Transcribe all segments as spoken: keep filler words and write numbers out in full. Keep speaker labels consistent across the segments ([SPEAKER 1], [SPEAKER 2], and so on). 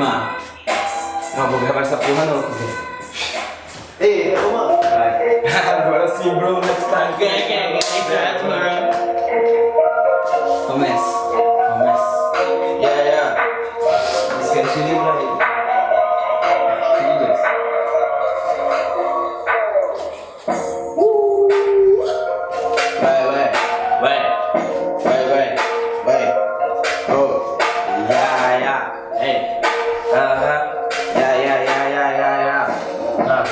[SPEAKER 1] filmar.
[SPEAKER 2] Não, vou gravar essa porra não, cuzão.
[SPEAKER 3] Ei, ô mano.
[SPEAKER 2] Agora sim, bro, let's start.
[SPEAKER 1] Começa. Começa.
[SPEAKER 2] Yeah, yeah. Esquece de livrar aí.
[SPEAKER 1] Tudo dois.
[SPEAKER 2] Vai, vai, vai. Vai, vai, vai. Oh. Yeah, yeah. Hey. Aham. Yeah, yeah, yeah, yeah, yeah, yeah. Ah.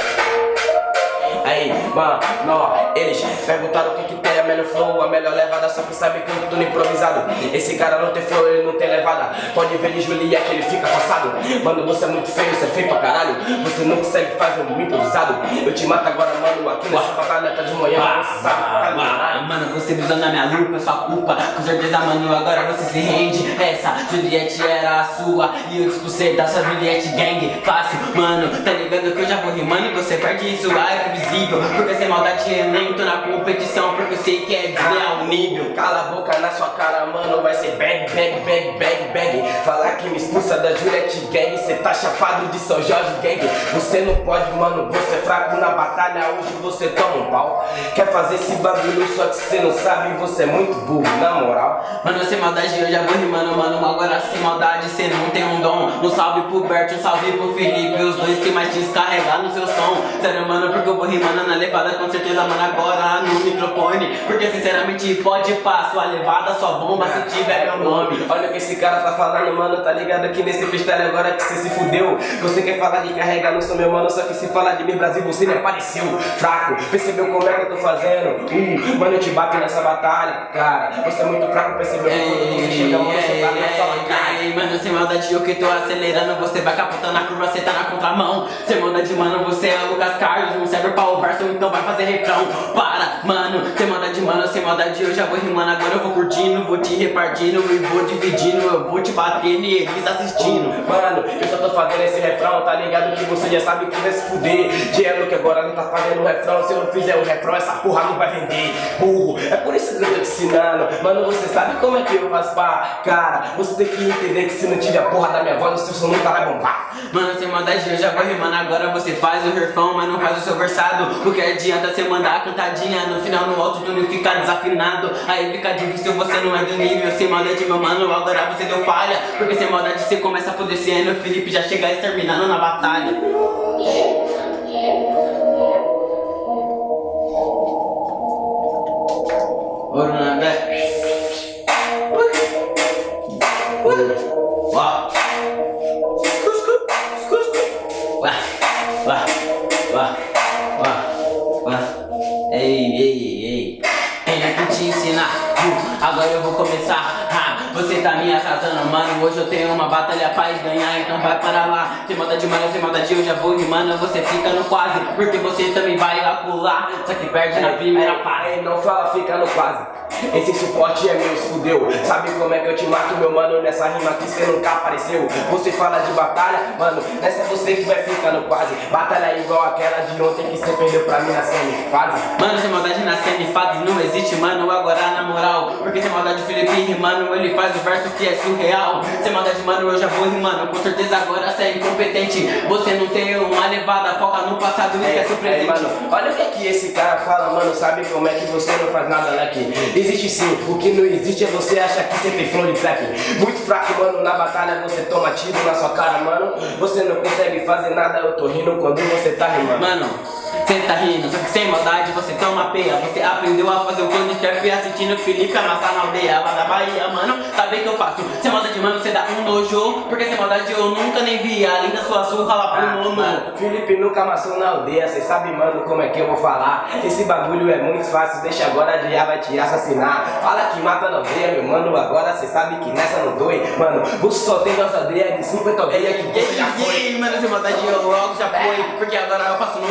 [SPEAKER 2] Aí, mano, eles perguntaram o que que tem a melhor flow, a melhor levada, só que sabe que eu tô no improvisado. Esse cara não tem flow, ele não tem levada. Pode ver de Juliette, ele fica passado. Mano, você é muito feio, você é feio pra caralho. Você não consegue fazer um improvisado. Eu te mato agora, mano, aqui nessa batalha tá de manhã, você sabe que tá caralho.
[SPEAKER 1] Mano, você visou na minha lupa, é sua culpa. Com certeza, mano, agora você se rende. Essa Juliette era a sua e eu expulsei da sua Juliette gang. Fácil, mano, tá ligado que eu já vou rimando e você perde isso, ah, é previsível. Porque sem maldade eu nem tô na competição, porque eu sei que é desleal o nível.
[SPEAKER 2] Cala a boca na sua cara, mano, vai ser bang, bang, bang, bang, bang. Falar que me expulsa da Juliette gang, cê tá chapado de São Jorge gang. Você não pode, mano, você é fraco na batalha, hoje você toma um pau. Quer fazer esse bagulho, só que cê não sabe, você é muito burro, na moral.
[SPEAKER 1] Mano, sem maldade eu já vou rimando, mano, agora sem maldade cê não tem um dom. Um salve pro Bert, um salve pro Felipe, os dois que mais descarregar no seu som. Sério, mano, porque eu vou rimando na levada, com certeza, mano, agora no microfone. Porque sinceramente pode pá, sua levada, sua bomba se tiver meu nome.
[SPEAKER 2] Olha o que esse cara tá falando, mano, tá ligado aqui nesse freestyle agora que cê se fudeu. Você quer falar de carregar, não sou meu mano, só que se falar de mim Brasil você me apareceu fraco. Percebeu como é que eu tô fazendo? Hum, mano, eu te bato nessa batalha, cara. Você é muito fraco, percebeu quando você chega, mano, você tá na sua cara.
[SPEAKER 1] Mano, sem maldade eu que tô acelerando, você vai capotando a curva, você tá na contramão. Sem maldade, mano, você é o Lucas Carlos, não serve pra o verso, então vai fazer refrão. Para, mano, sem maldade, mano, sem maldade eu já vou rimando, agora eu vou curtindo, vou te repartindo e vou dividindo, eu vou te batendo e eles assistindo.
[SPEAKER 2] Mano, eu só tô fazendo esse refrão, tá ligado que você já sabe que vai se fuder. Diego que agora não tá fazendo o refrão, se eu não fizer o refrão, essa porra não vai vender, burro. É por isso que eu tô te ensinando, mano, você sabe como é que eu faço pra cara. Você tem que entender que se não tiver a porra da minha voz, o seu som nunca vai bombar.
[SPEAKER 1] Mano, sem maldade eu já vou rimando, agora você faz o refrão, mas não faz o seu versado. O que adianta você mandar a cantadinha, no final no autotune fica desafinado. Aí fica difícil, você não é do nível. Sem maldade, meu mano, agora você deu falha. Porque sem maldade você começa a descendo, o Felipe já chega exterminando na batalha. Ouro na Black. Uau. Uau. Uau. Uau. Uau. Uau. Ei, ei, ei. Tenho que te ensinar. Uh, agora eu vou começar. Ha, você tá me arrasando, mano. Hoje eu tenho uma batalha pra ganhar, então vai para lá. Sem maldade, mano, sem maldade eu já vou rimando. Você fica no quase, porque você também vai acular. Só que perde na primeira fase.
[SPEAKER 2] Não fala, fica no quase. Esse suporte é meu, fudeu. Sabe como é que eu te mato, meu mano? Nessa rima que você nunca apareceu. Você fala de batalha, mano, nessa é você que vai ficar no quase. Batalha igual aquela de ontem que você perdeu pra mim na semifase.
[SPEAKER 1] Mano, sem maldade na semifase não existe, mano, agora na moral. Porque sem maldade o Felipe rimando, ele faz o verso que é surreal. Sem maldade, mano, eu já vou rimando. Com certeza agora você é incompetente. Você não tem uma levada, foca no passado e esquece o presente.
[SPEAKER 2] Mano, olha o que que esse cara fala, mano. Sabe como é que você não faz nada daqui? Existe sim, o que não existe é você achar que você tem flow de trap. Muito fraco, mano, na batalha você toma tiro na sua cara, mano. Você não consegue fazer nada, eu tô rindo quando você tá rimando.
[SPEAKER 1] Mano, cê tá rindo, só que sem maldade você toma peia. Você aprendeu a fazer o clone de trap assistindo o Felipe amassar na aldeia lá da Bahia, mano. Sabe o que eu faço? Sem maldade, mano, você dá um nojo. Porque sem maldade eu nunca nem vi, além da sua surra lá pro
[SPEAKER 2] ah,
[SPEAKER 1] mundo.
[SPEAKER 2] Felipe nunca amassou na aldeia, cê sabe, mano, como é que eu vou falar. Esse bagulho é muito fácil, deixa agora a dia vai te assassinar. Fala que mata na aldeia, meu mano, agora cê sabe que nessa não dói. Mano, você só tem nossa aldeia de cinquenta aldeias que você já foi.
[SPEAKER 1] Mano, sem maldade eu logo já foi. Porque agora eu faço no proceder.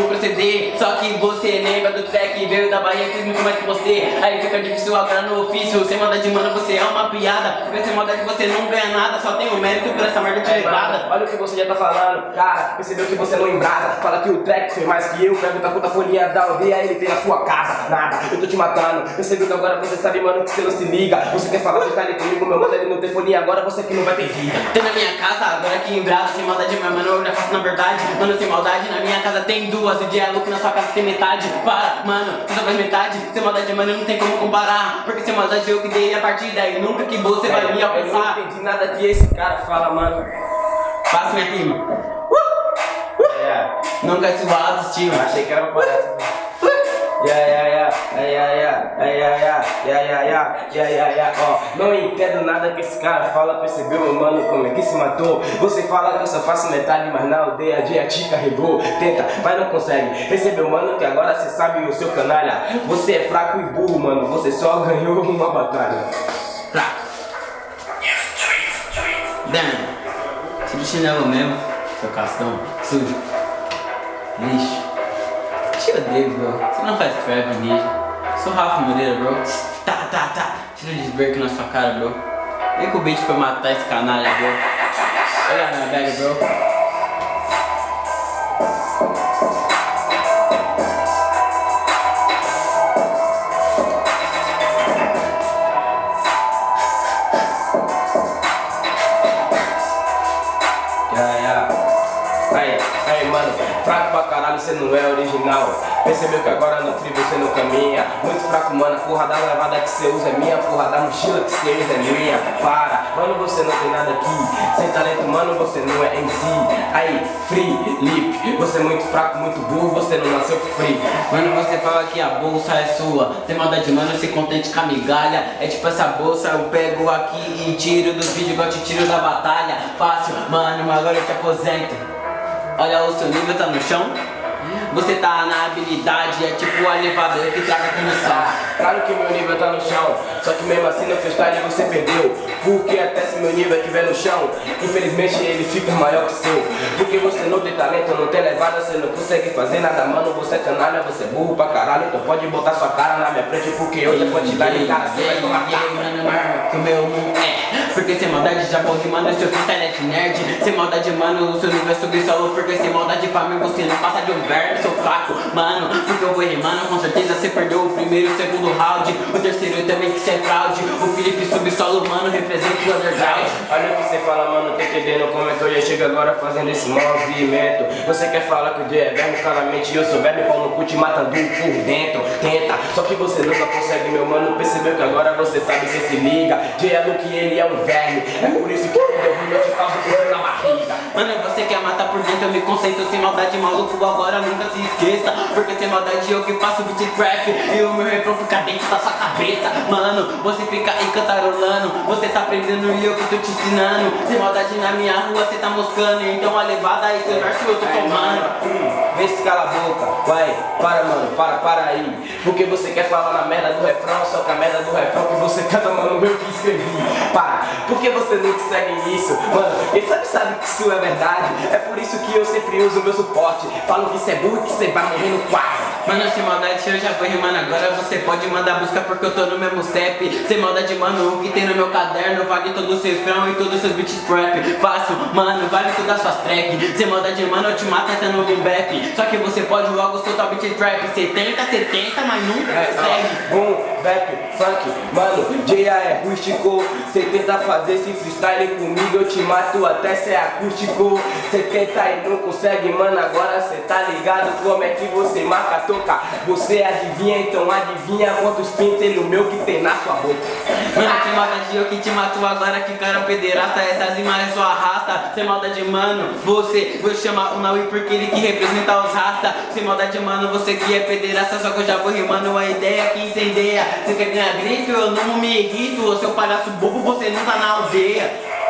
[SPEAKER 1] você. Só que você lembra do track, veio da Bahia, fez muito mais que você. Aí fica difícil agora no ofício. Você manda de mano, você é uma piada. Porque você manda de você não ganha nada, só tem o mérito por essa merda de levada.
[SPEAKER 2] Olha o que você já tá falando, cara. Percebeu que você não embrasa. Fala que o track foi mais que eu. Pergunta quanta folhinha da aldeia ele tem na sua casa. Nada, eu tô te matando. Percebeu que agora você sabe, mano, que você não se liga. Você quer falar, você tá ali comigo, meu mano, ele não tem folhinha agora, você que não vai ter vida.
[SPEAKER 1] Tem na minha casa, agora aqui em Brasa, sem maldade, meu mano, eu já faço na verdade. Mano, sem maldade, na minha casa tem duas. O dia é louco, na sua casa tem metade. Para, mano, você só faz metade. Sem maldade, mano, não tem como comparar. Porque sem maldade eu que dei a partida e nunca que você
[SPEAKER 2] é,
[SPEAKER 1] vai me alcançar.
[SPEAKER 2] Eu não entendi nada que esse cara fala, mano.
[SPEAKER 1] Faça minha rima. Uh! Uh!
[SPEAKER 2] Yeah.
[SPEAKER 1] Nunca é suado, tio.
[SPEAKER 2] Achei que era uma palhaça. Yeah, yeah, yeah, yeah, yeah, yeah, yeah, yeah, yeah, yeah, yeah, yeah, yeah, ó. Não entendo nada que esse cara fala, percebeu, meu mano, como é que se matou? Você fala que eu só faço metade, mas na aldeia a dia te carregou. Tenta, mas não consegue. Percebeu, mano, que agora você sabe o seu canalha. Você é fraco e burro, mano, você só ganhou uma batalha.
[SPEAKER 1] Fraco. Damn. Você do chinelo mesmo, seu castão, sujo, lixo. Te odeio, bro. Você não faz trap, ninja. Sou Rafa Moreira, bro. Tá, tá, tá. Tira de break na sua cara, bro. Vem com o beat pra eu matar esse canalha, bro. Olha a minha bag, bro.
[SPEAKER 2] Fraco pra caralho, você não é original. Percebeu que agora no free você não caminha. Muito fraco, mano, a porra da levada que você usa é minha. A porra da mochila que você usa é minha. Para, mano, você não tem nada aqui. Sem talento, mano, você não é M C. Aí, free, lip. Você é muito fraco, muito burro, você não nasceu free.
[SPEAKER 1] Mano, você fala que a bolsa é sua. Sem maldade, mano, se contente com a migalha. É tipo essa bolsa, eu pego aqui e tiro dos vídeos igual te tiro da batalha. Fácil, mano, mas agora eu te aposento. Olha, o seu nível tá no chão. Você tá na habilidade, é tipo o elevador que traga condição.
[SPEAKER 2] Claro que meu nível tá no chão, só que mesmo assim no freestyle você perdeu. Porque até se meu nível estiver no chão, infelizmente ele fica maior que o seu. Porque você não tem talento, não tem levada, você não consegue fazer nada, mano. Você é canalha, você é burro pra caralho. Então pode botar sua cara na minha frente, porque hoje a quantidade de cara você vai tomar cara.
[SPEAKER 1] Que o meu mundo é. Porque sem maldade já vou rimando, seu freestyle é de nerd. Sem maldade, mano, o seu nível é sobre solo. Porque sem maldade pra mim você não passa de um verbo. Sou fraco, mano, porque eu vou rimando. Com certeza você perdeu o primeiro e o segundo round. O terceiro também que cê é fraude. O Felipe subsolo, mano, representa o underground.
[SPEAKER 2] Olha o que você fala, mano, tá entendendo como é que eu já chego agora fazendo esse movimento. Você quer falar que o dia é verme, claramente eu sou verme, pau no cu te matando por dentro. Tenta, só que você nunca consegue, meu mano. Percebeu que agora você sabe, você se liga. Dielo que ele é um verme. É por isso que quando eu rimo eu te causo por na barriga.
[SPEAKER 1] Mano, você quer matar por dentro, eu me concentro. Sem maldade, maluco, agora nunca se esqueça. Porque sem maldade eu que faço beat trap e o meu refrão fica dentro da sua cabeça. Mano, você fica aí cantarolando. Você tá aprendendo e eu que tô te ensinando. Sem maldade na minha rua você tá moscando. Então a levada aí seu verso eu tô tomando.
[SPEAKER 2] Hum, vê se cala a boca. Vai, para mano, para, para aí. Porque você quer falar na merda do refrão. Só que a merda do refrão que você canta, mano, eu que escrevi. Para, porque você não segue isso. Mano, quem sabe sabe que isso é verdade. É por isso que eu sempre uso o meu suporte. Falo que isso é burro e que você vai morrer no quarto.
[SPEAKER 1] Mano, sem maldade, eu já vou rimando agora. Você pode mandar busca porque eu tô no mesmo C E P. Sem maldade, mano, o que tem no meu caderno vale todo o seu refrão e todos os seus beats trap. Fácil, mano, vale todas as suas tracks. Sem maldade, mano, eu te mato até no boom bap. Só que você pode logo soltar beat trap. Cê tenta, cê tenta, mas nunca
[SPEAKER 2] é,
[SPEAKER 1] consegue.
[SPEAKER 2] Boom, bap, funk, mano, J A é rústico. Cê tenta fazer esse freestyle comigo, eu te mato até cê é acústico. Cê tenta e não consegue, mano, agora cê tá ligado como é que você marca toca. Você adivinha, então adivinha quantos pentelhos meu que tem na sua boca.
[SPEAKER 1] Mano, sem maldade, eu que te mato agora, que cara pederasta. Essas imagens só arrasta. Sem maldade, mano, você vou chamar o Naui porque ele que representa os rasta. Sem maldade, mano, você que é pederasta. Só que eu já vou rimando a ideia que incendeia. Você quer ganhar grito, eu não me irrito. Ô seu palhaço bobo, você não tá na aldeia.